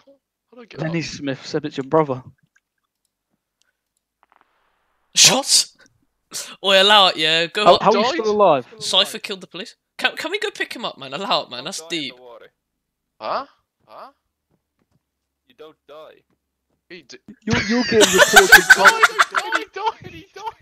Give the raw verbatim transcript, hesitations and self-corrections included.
How do I get Lenny up? Smith said it's your brother. Shots. Oi, allow it, yeah. Go How, up. how are you still alive? Cypher killed the police. Can, can we go pick him up, man? Allow it, man. That's deep. Huh? Huh? You don't die. He d You're, you're getting reported. he died! He died! He died!